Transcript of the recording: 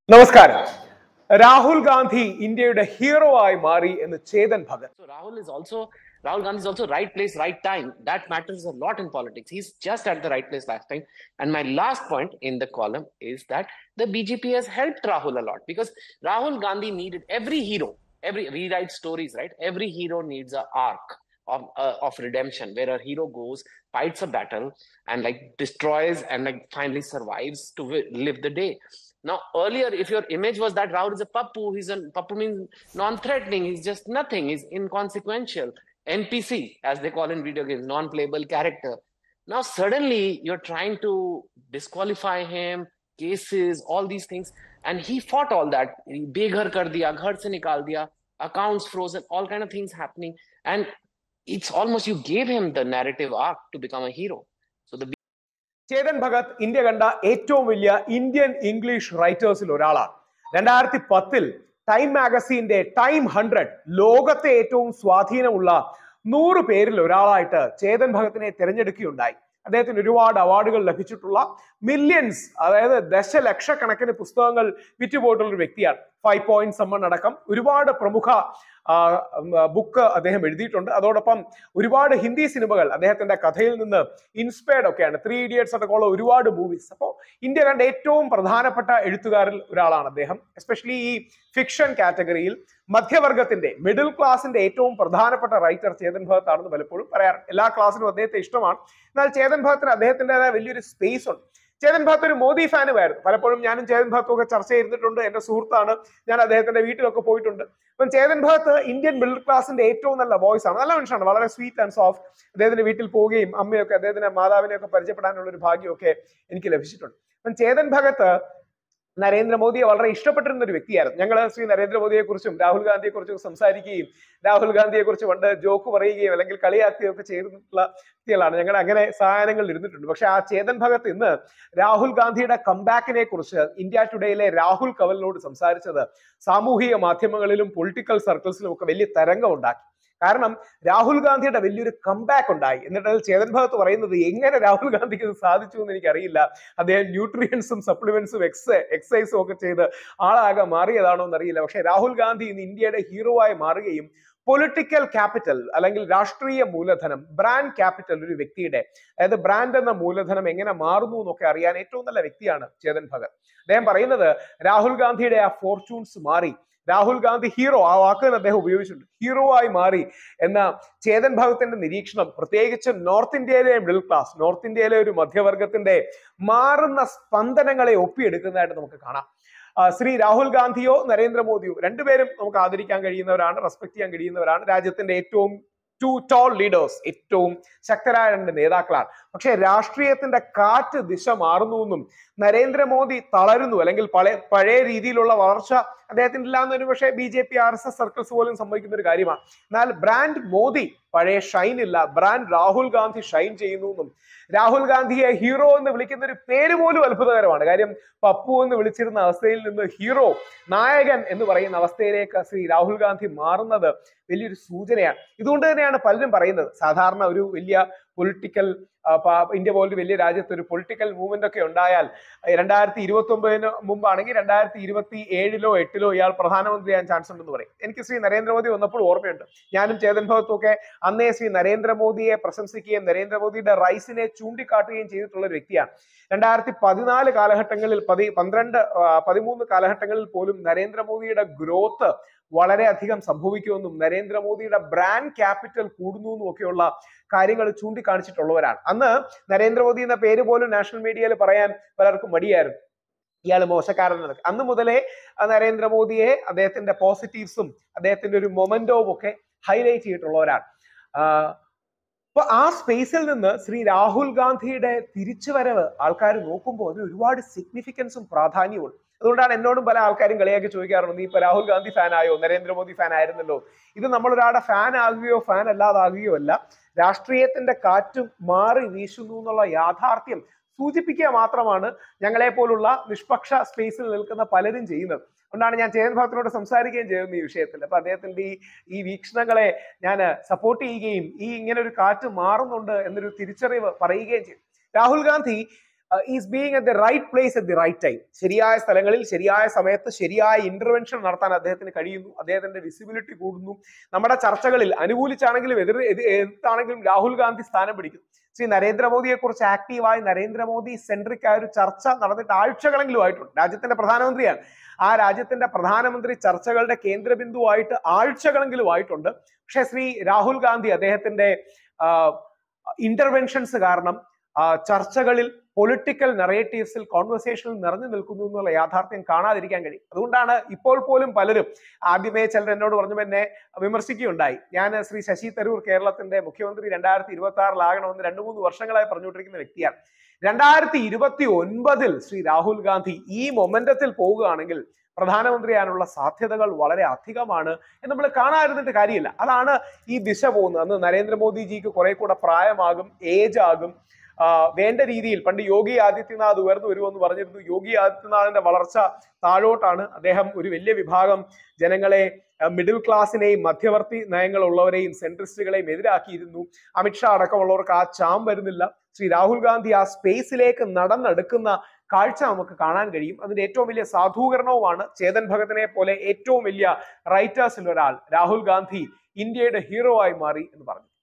നമസ്കാരം. രാഹുൽ ഗാന്ധി ഇന്ത്യയുടെ ഹീറോ ആയി മാറി എന്ന് Chetan Bhagat. So Rahul Gandhi is also right place, right time. That matters a lot in politics. He's just at the right place last time. And my last point in the column is that the BJP has helped Rahul a lot because Rahul Gandhi needed every hero, rewrite stories, right? Every hero needs an arc of redemption where a hero goes, fights a battle, and like destroys and like finally survives to live the day. Now, earlier, if your image was that Rahul is a pappu, pappu means non-threatening, he's just nothing, he's inconsequential, NPC, as they call in video games, non-playable character. Now, suddenly, you're trying to disqualify him, cases, all these things, and he fought all that. Beghar kar diya, ghar se nikal diya, accounts frozen, all kind of things happening, and it's almost you gave him the narrative arc to become a hero. So the Chetan Bhagat India കണ്ട ഏറ്റവും വലിയ Indian English റൈറ്റേഴ്സിൽ ഒരാളാണ്. 2010 time മാഗസീന്റെ time 100 ലോകത്തെ ഏറ്റവും സ്വാധീനമുള്ള 100 പേരിൽ ഒരാളായിട്ട് ചേതൻ ഭഗത്തിനെ തിരഞ്ഞെടുക്കുകയുണ്ടായി. അദ്ദേഹത്തിന് ഒരുപാട് അവാർഡുകൾ ലഭിച്ചിട്ടുള്ള മില്യൺസ്, അതായത് ദശലക്ഷക്കണക്കിന് പുസ്തകങ്ങൾ വിറ്റുപോയിട്ടുള്ള ഒരു വ്യക്തിയാണ്. 5 പോയിന്റ് സമ്മൺ അടക്കം ഒരുപാട് പ്രമുഖ ബുക്ക് അദ്ദേഹം എഴുതിയിട്ടുണ്ട്. അതോടൊപ്പം ഒരുപാട് ഹിന്ദി സിനിമകൾ അദ്ദേഹത്തിന്റെ കഥയിൽ നിന്ന് ഇൻസ്പയർഡ് ഒക്കെയാണ്. 3 ഇഡിയറ്റ്സ് അടക്കമുള്ള ഒരുപാട് മൂവീസ്. അപ്പോൾ ഇന്ത്യ കണ്ട ഏറ്റവും പ്രധാനപ്പെട്ട എഴുത്തുകാരിൽ ഒരാളാണ് അദ്ദേഹം. എസ്പെഷ്യലി ഈ ഫിക്ഷൻ കാറ്റഗറിയിൽ മധ്യവർഗത്തിന്റെ, മിഡിൽ ക്ലാസിന്റെ ഏറ്റവും പ്രധാനപ്പെട്ട റൈറ്റർ ചേതൻ ഭഗത് ആണെന്ന് പലപ്പോഴും പറയാറുണ്ട്. എല്ലാ ക്ലാസ്സിനും അദ്ദേഹത്തെ ഇഷ്ടമാണ്. എന്നാൽ ചേതൻ ഭഗത്തിന് അദ്ദേഹത്തിൻ്റെതായ വലിയൊരു സ്പേസ് ഉണ്ട്. ചേതൻ ഭഗത് ഒരു മോദി ഫാനുമായിരുന്നു. പലപ്പോഴും ഞാനും ചേതൻ ഭഗത്തും ഒക്കെ ചർച്ച ചെയ്തിട്ടുണ്ട്. എന്റെ സുഹൃത്താണ്, ഞാൻ അദ്ദേഹത്തിന്റെ വീട്ടിലൊക്കെ പോയിട്ടുണ്ട്. അപ്പം ചേതൻ ഭഗത് ഇന്ത്യൻ മിഡിൽ ക്ലാസിന്റെ ഏറ്റവും നല്ല വോയിസ് ആണ്, നല്ല മനുഷ്യനാണ്, വളരെ സ്വീറ്റ് ആൻഡ് സോഫ്റ്റ്. അദ്ദേഹത്തിന്റെ വീട്ടിൽ പോവുകയും അമ്മയൊക്കെ അദ്ദേഹത്തിന്റെ മാതാവിനെയൊക്കെ പരിചയപ്പെടാനുള്ള ഒരു ഭാഗ്യമൊക്കെ എനിക്ക് ലഭിച്ചിട്ടുണ്ട്. അപ്പം ചേതൻ ഭഗത് നരേന്ദ്രമോദിയെ വളരെ ഇഷ്ടപ്പെട്ടിരുന്ന ഒരു വ്യക്തിയായിരുന്നു. ഞങ്ങൾ ശ്രീ നരേന്ദ്രമോദിയെ കുറിച്ചും രാഹുൽ ഗാന്ധിയെ കുറിച്ചും സംസാരിക്കുകയും രാഹുൽ ഗാന്ധിയെ കുറിച്ച് പണ്ട് ജോക്ക് പറയുകയും അല്ലെങ്കിൽ കളിയാക്കുകയും ഒക്കെ ചെയ്തിട്ടുള്ള വ്യക്തികളാണ്. ഞങ്ങൾ അങ്ങനെ സായാഹ്നങ്ങളിൽ ഇരുന്നിട്ടുണ്ട്. പക്ഷെ ആ ചേതൻ ഭഗത് ഇന്ന് രാഹുൽ ഗാന്ധിയുടെ കംബാക്കിനെ കുറിച്ച് ഇന്ത്യ ടുഡേയിലെ രാഹുൽ കവലിനോട് സംസാരിച്ചത് സാമൂഹിക മാധ്യമങ്ങളിലും പൊളിറ്റിക്കൽ സർക്കിൾസിലും ഒക്കെ വലിയ തരംഗം ഉണ്ടാക്കി. കാരണം രാഹുൽ ഗാന്ധിയുടെ വലിയൊരു കംബാക്ക് ഉണ്ടായി. എന്നിട്ട് ചേതൻ ഭഗത് പറയുന്നത് എങ്ങനെ രാഹുൽ ഗാന്ധിക്ക് ഇത് സാധിച്ചു എന്ന് എനിക്കറിയില്ല. അദ്ദേഹം ന്യൂട്രിയൻസും സപ്ലിമെന്റ്സും എക്സസൈസും ഒക്കെ ചെയ്ത് ആളാകെ മാറിയതാണോ എന്നറിയില്ല. പക്ഷെ രാഹുൽ ഗാന്ധി ഇന്ന് ഇന്ത്യയുടെ ഹീറോ ആയി മാറുകയും പൊളിറ്റിക്കൽ ക്യാപിറ്റൽ അല്ലെങ്കിൽ രാഷ്ട്രീയ മൂലധനം, ബ്രാൻഡ് ക്യാപിറ്റൽ ഒരു വ്യക്തിയുടെ, അതായത് ബ്രാൻഡ് എന്ന മൂലധനം എങ്ങനെ മാറുന്നു എന്നൊക്കെ അറിയാൻ ഏറ്റവും നല്ല വ്യക്തിയാണ് ചേതൻ ഭഗത്. അദ്ദേഹം പറയുന്നത് രാഹുൽ ഗാന്ധിയുടെ ആ ഫോർച്യൂൺസ് മാറി. രാഹുൽ ഗാന്ധി ഹീറോ, ആ വാക്കുകൾ അദ്ദേഹം ഉപയോഗിച്ചിട്ടുണ്ട്, ഹീറോ ആയി മാറി എന്ന ചേതൻ ഭഗത്തിന്റെ നിരീക്ഷണം പ്രത്യേകിച്ച് നോർത്ത് ഇന്ത്യയിലെ മിഡിൽ ക്ലാസ്, നോർത്ത് ഇന്ത്യയിലെ ഒരു മധ്യവർഗത്തിന്റെ മാറുന്ന സ്പന്ദനങ്ങളെ ഒപ്പിയെടുക്കുന്നതായിട്ട് നമുക്ക് കാണാം. ശ്രീ രാഹുൽ ഗാന്ധിയോ നരേന്ദ്രമോദിയോ രണ്ടുപേരും നമുക്ക് ആദരിക്കാൻ കഴിയുന്നവരാണ്, റെസ്പെക്ട് ചെയ്യാൻ കഴിയുന്നവരാണ്. രാജ്യത്തിന്റെ ഏറ്റവും 2 ടോൾ ലീഡേഴ്സ്, ഏറ്റവും ശക്തരായ 2 നേതാക്കളാണ്. പക്ഷെ രാഷ്ട്രീയത്തിന്റെ കാറ്റ് ദിശ മാറുന്നു എന്നും നരേന്ദ്രമോദി തളരുന്നു അല്ലെങ്കിൽ പഴയ രീതിയിലുള്ള വളർച്ച അദ്ദേഹത്തിന് ഇല്ലാന്നൊരു പക്ഷേ BJP RSS സർക്കിൾസ് പോലും സംഭവിക്കുന്ന ഒരു കാര്യമാണ്. എന്നാൽ ബ്രാൻഡ് മോദി പഴയ ഷൈൻ ഇല്ല, ബ്രാൻഡ് രാഹുൽ ഗാന്ധി ഷൈൻ ചെയ്യുന്നു എന്നും രാഹുൽ ഗാന്ധിയെ ഹീറോ എന്ന് വിളിക്കുന്ന ഒരു പേര് പോലും അത്ഭുതകരമാണ്. കാര്യം പപ്പു എന്ന് വിളിച്ചിരുന്ന അവസ്ഥയിൽ നിന്ന് ഹീറോ, നായകൻ എന്ന് പറയുന്ന അവസ്ഥയിലേക്ക് ശ്രീ രാഹുൽ ഗാന്ധി മാറുന്നത് വലിയൊരു സൂചനയാണ്. ഇതുകൊണ്ട് തന്നെയാണ് പലരും പറയുന്നത് സാധാരണ ഒരു വലിയ പൊളിറ്റിക്കൽ, ഇന്ത്യ പോലൊരു വലിയ രാജ്യത്ത് ഒരു പൊളിറ്റിക്കൽ മൂവ്മെന്റ് ഒക്കെ ഉണ്ടായാൽ 2029 മുമ്പാണെങ്കിൽ 2027-ലോ 8-ലോ ഇയാൾ പ്രധാനമന്ത്രിയാകാൻ ചാൻസ് ഉണ്ടെന്ന് പറയും. എനിക്ക് ശ്രീ നരേന്ദ്രമോദി വന്നപ്പോൾ ഓർമ്മയുണ്ട്. ഞാനും ചേതൻ ഭഗത്തും ഒക്കെ അന്നേ ശ്രീ നരേന്ദ്രമോദിയെ പ്രശംസിക്കുകയും നരേന്ദ്രമോദിയുടെ റൈസിനെ ചൂണ്ടിക്കാട്ടുകയും ചെയ്തിട്ടുള്ള ഒരു വ്യക്തിയാണ്. 2014 കാലഘട്ടങ്ങളിൽ 13 കാലഘട്ടങ്ങളിൽ പോലും നരേന്ദ്രമോദിയുടെ ഗ്രോത്ത് വളരെയധികം സംഭവിക്കുമെന്നും നരേന്ദ്രമോദിയുടെ ബ്രാൻഡ് ക്യാപിറ്റൽ കൂടുന്നു എന്നും ഒക്കെയുള്ള കാര്യങ്ങൾ ചൂണ്ടിക്കാണിച്ചിട്ടുള്ളവരാണ്. അന്ന് നരേന്ദ്രമോദി എന്ന പേര് പോലും നാഷണൽ മീഡിയയിൽ പറയാൻ പലർക്കും മടിയായിരുന്നു, ഇയാൾ മോശക്കാരനെന്നൊക്കെ. അന്ന് മുതലേ നരേന്ദ്രമോദിയെ അദ്ദേഹത്തിന്റെ പോസിറ്റീവ്സും അദ്ദേഹത്തിന്റെ ഒരു മൊമെന്റോവും ഒക്കെ ഹൈലൈറ്റ് ചെയ്തിട്ടുള്ളവരാണ്. അപ്പൊ ആ സ്പേസിൽ നിന്ന് ശ്രീ രാഹുൽ ഗാന്ധിയുടെ തിരിച്ചുവരവ് ആൾക്കാർ നോക്കുമ്പോൾ അതിന് ഒരുപാട് സിഗ്നിഫിക്കൻസും പ്രാധാന്യവും. അതുകൊണ്ടാണ് എന്നോടും പല ആൾക്കാരും കളിയാക്കി ചോദിക്കാറുണ്ട്, നീ ഇപ്പൊ രാഹുൽ ഗാന്ധി ഫാൻ ആയോ, നരേന്ദ്രമോദി ഫാൻ ആയിരുന്നല്ലോ. ഇത് നമ്മളൊരാളുടെ ഫാൻ ആകുകയോ ഫാൻ അല്ലാതാകുകയോ അല്ല, രാഷ്ട്രീയത്തിന്റെ കാറ്റും മാറി വീശുന്നു എന്നുള്ള യാഥാർത്ഥ്യം സൂചിപ്പിക്കുക മാത്രമാണ് ഞങ്ങളെ പോലുള്ള നിഷ്പക്ഷ സ്പേസിൽ നിൽക്കുന്ന പലരും ചെയ്യുന്നത്. അതുകൊണ്ടാണ് ഞാൻ ചേതൻ ഭഗത്തിനോട് സംസാരിക്കുകയും ചെയ്യുന്നത് ഈ വിഷയത്തിൽ. അപ്പൊ അദ്ദേഹത്തിന്റെ ഈ വീക്ഷണങ്ങളെ ഞാൻ സപ്പോർട്ട് ചെയ്യുകയും ഈ ഇങ്ങനെ ഒരു കാറ്റ് മാറുന്നുണ്ട് എന്നൊരു തിരിച്ചറിവ് പറയുകയും ചെയ്യും. Rahul Gandhi is being at the right place at the right time. ശരിയായ സ്ഥലങ്ങളിൽ ശരിയായ സമയത്ത് ശരിയായ ഇന്റർവെൻഷൻ നടത്താൻ അദ്ദേഹത്തിന് കഴിയുന്നു. അദ്ദേഹത്തിന്റെ വിസിബിലിറ്റി കൂടുന്നു. നമ്മുടെ ചർച്ചകളിൽ അനുകൂലിച്ചാണെങ്കിലും എതിർത്താണെങ്കിലും രാഹുൽ ഗാന്ധി സ്ഥാനം പിടിക്കുന്നു. ശ്രീ നരേന്ദ്രമോദിയെ കുറിച്ച് ആക്റ്റീവായി നരേന്ദ്രമോദി സെൻട്രിക് ആയ ഒരു ചർച്ച നടന്നിട്ട് ആഴ്ചകളെങ്കിലും ആയിട്ടുണ്ട്. രാജ്യത്തിന്റെ പ്രധാനമന്ത്രിയാണ്. ആ രാജ്യത്തിന്റെ പ്രധാനമന്ത്രി ചർച്ചകളുടെ കേന്ദ്രബിന്ദുവായിട്ട് ആഴ്ചകളെങ്കിലും ആയിട്ടുണ്ട്. പക്ഷെ ശ്രീ രാഹുൽ ഗാന്ധി അദ്ദേഹത്തിന്റെ ഇന്റർവെൻഷൻസ് കാരണം ചർച്ചകളിൽ പൊളിറ്റിക്കൽ നറേറ്റീവ്സിൽ കോൺവെർസേഷനിൽ നിറഞ്ഞു നിൽക്കുന്നു എന്നുള്ള യാഥാർത്ഥ്യം കാണാതിരിക്കാൻ കഴിയും. അതുകൊണ്ടാണ് ഇപ്പോൾ പോലും പലരും, ആദ്യമേ ചിലർ എന്നോട് പറഞ്ഞു എന്നെ വിമർശിക്കുകയുണ്ടായി, ഞാൻ ശ്രീ ശശി തരൂർ കേരളത്തിന്റെ മുഖ്യമന്ത്രി 2026 2-3 വർഷങ്ങളായി പറഞ്ഞുകൊണ്ടിരിക്കുന്ന വ്യക്തിയാണ്. 2029 ശ്രീ രാഹുൽ ഗാന്ധി ഈ മൊമെന്റത്തിൽ പോവുകയാണെങ്കിൽ പ്രധാനമന്ത്രിയാനുള്ള സാധ്യതകൾ വളരെ അധികമാണ് എന്ന് നമ്മൾ കാണാതിരുന്നിട്ട് കാര്യമില്ല. അതാണ് ഈ ദിശ പോകുന്നത്. അന്ന് നരേന്ദ്രമോദിജിക്ക് കുറെ കൂടെ പ്രായമാകും, ഏജ് ആകും. വേണ്ട രീതിയിൽ പണ്ട് യോഗി ആദിത്യനാഥ് ഉയർന്നു വരുമെന്ന് പറഞ്ഞിരുന്നു. യോഗി ആദിത്യനാഥിന്റെ വളർച്ച താഴോട്ടാണ്. അദ്ദേഹം ഒരു വലിയ വിഭാഗം ജനങ്ങളെ, മിഡിൽ ക്ലാസിനെയും മധ്യവർത്തി നയങ്ങളുള്ളവരെയും സെൻട്രിസ്റ്റുകളെയും എതിരാക്കിയിരുന്നു. അമിത്ഷാ അടക്കമുള്ളവർക്ക് ആ ചാം വരുന്നില്ല. ശ്രീ രാഹുൽ ഗാന്ധി ആ സ്പേസിലേക്ക് നടന്നെടുക്കുന്ന കാഴ്ച നമുക്ക് കാണാൻ കഴിയും. അതിന്റെ ഏറ്റവും വലിയ സാധൂകരണവുമാണ് ചേതൻ ഭഗത്തിനെ പോലെ ഏറ്റവും വലിയ റൈറ്റേഴ്സിൽ ഒരാൾ രാഹുൽ ഗാന്ധി ഇന്ത്യയുടെ ഹീറോ ആയി മാറി എന്ന് പറഞ്ഞു.